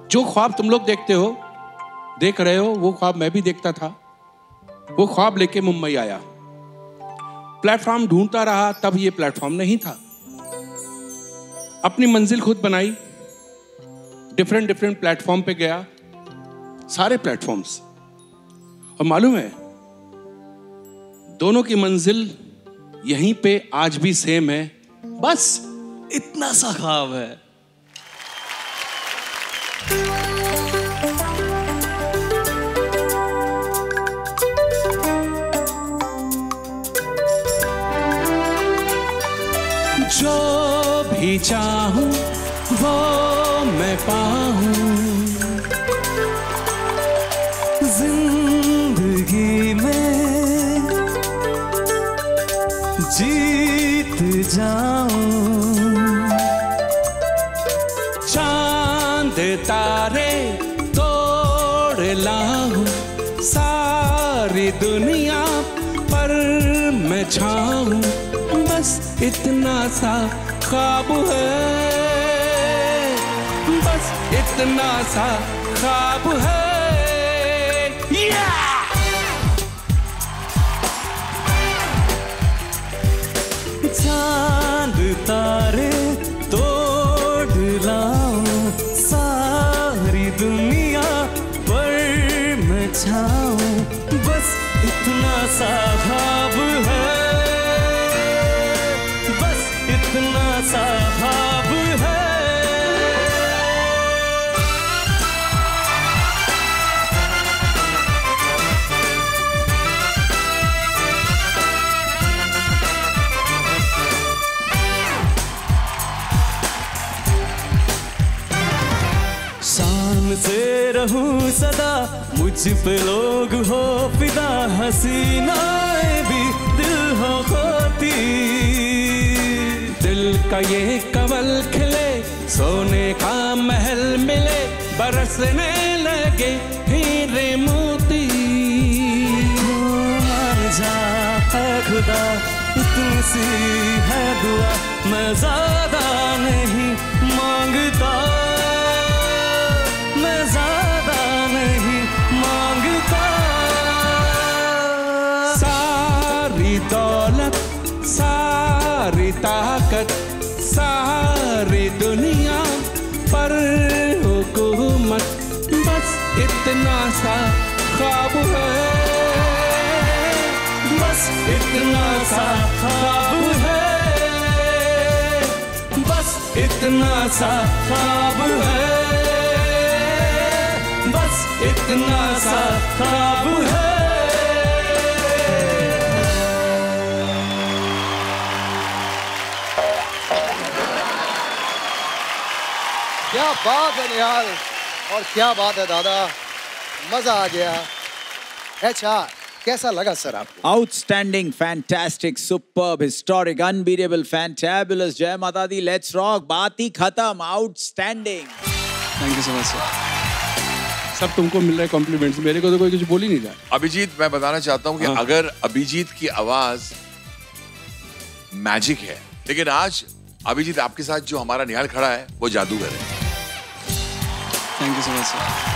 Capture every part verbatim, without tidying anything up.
जो ख्वाब तुम लोग देखते हो, देख रहे हो, वो ख्वाब मैं भी देखता था। वो ख्वाब लेके मुंबई आया, प्लेटफॉर्म ढूंढता रहा, तब ये प्लेटफॉर्म नहीं था। अपनी मंजिल खुद बनाई, डिफरेंट डिफरेंट प्लेटफॉर्म पे गया, सारे प्लेटफॉर्म्स, और मालूम है दोनों की मंजिल यहीं पे आज भी सेम है, बस इतना सा ख्वाब है। जो भी चाहूं वो मैं पाऊं, जिंदगी में जीत जाऊं, चांद तारे तोड़ लाऊं, सारी दुनिया पर मैं छाऊं, बस इतना सा ख्वाब है, बस इतना सा ख्वाब है। yeah! चांद तारे तोड़ लाऊं, सारी दुनिया पर मैं छाऊं, बस इतना सा ख्वाब है, बस इतना सा ख्वाब है। शान से रहूं सदा, मुझ पे लोग हो फिदा, हसीनाएं भी दिल हो खोती, दिल का ये कवल खिले, सोने का महल मिले, बरसने लगे हीरे मोती। मान जा है खुदा, इतनी सी है दुआ, मैं ज्यादा नहीं मांगता, मैं ज्यादा नहीं मांगता। सारी दौलत, सारी ताकत, सारी दुनिया पर हुकूमत, बस इतना सा ख्वाब है, बस इतना सा ख्वाब है, बस इतना सा ख्वाब है, बस इतना सा ख्वाब है। क्या बात है निहाल, और क्या बात है दादा, मजा आ गया। अच्छा, कैसा लगा सर आपको? Outstanding, fantastic, superb, historic, unbeatable, fantabulous, जय माता दी, लेट्स रॉक, बात ही खत्म, outstanding. Thank you so much sir. सब तुमको मिल रहे कॉम्प्लीमेंट्स, मेरे को तो कोई कुछ बोल ही नहीं रहा। अभिजीत, मैं बताना चाहता हूँ कि हाँ। अगर अभिजीत की आवाज मैजिक है, लेकिन आज अभिजीत आपके साथ जो हमारा निहाल खड़ा है वो जादूगर है। Thank you so much sir.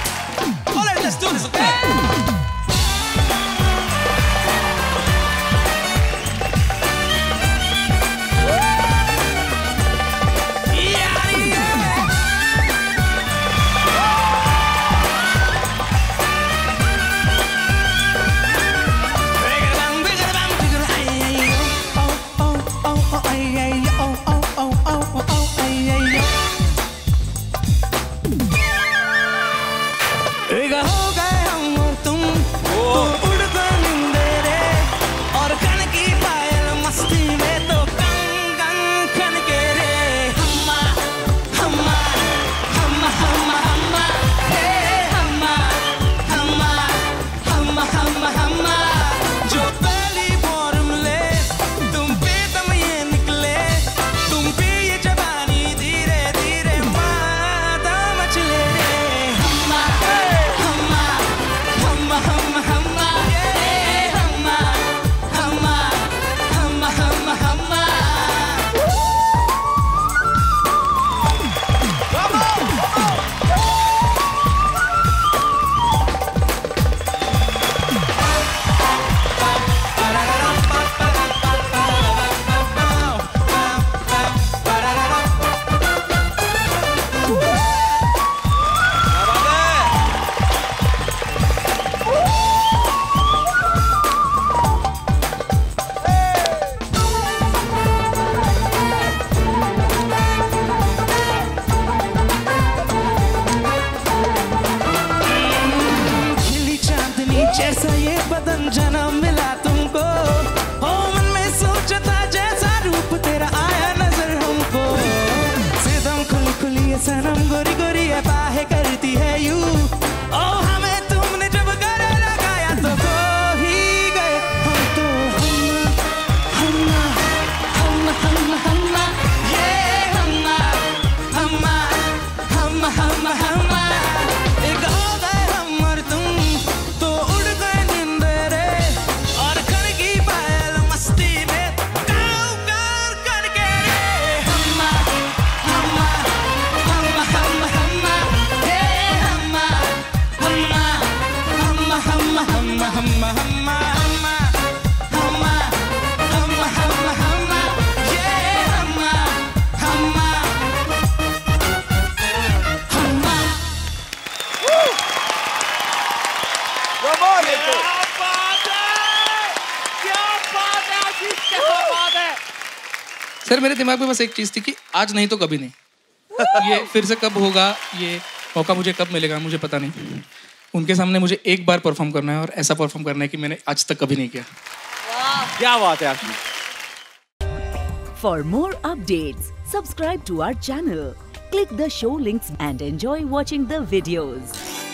जैसा ये बदन जन्म मिला तुमको, हो मन में सोचता जैसा रूप तेरा आया नजर हमको। सितम खुली खुली है सनम, गोरी गोरी है बाहें करती है यू, ओ हमें तुमने जब गले लगाया तो खो ही गए हम तो। हम हम हम हम ये हम हम हम हम हम एक हो गए हम और तुम, तो उड़ गए नींदरे और खन की पायल मस्ती में गाँव गाँव करके रे। हम हम हम हम हम ये हम हम हम हम हम हम हम हम हम हम हम हम ये हम हम हम। कमाल है तो। सर मेरे दिमाग में बस एक चीज थी कि आज नहीं तो कभी नहीं। ये फिर से कब होगा, ये मौका मुझे कब मिलेगा मुझे पता नहीं। उनके सामने मुझे एक बार परफॉर्म करना है और ऐसा परफॉर्म करना है कि मैंने आज तक कभी नहीं किया। क्या बात है आपकी। For more updates, subscribe to our channel, click the show links and enjoy watching the videos.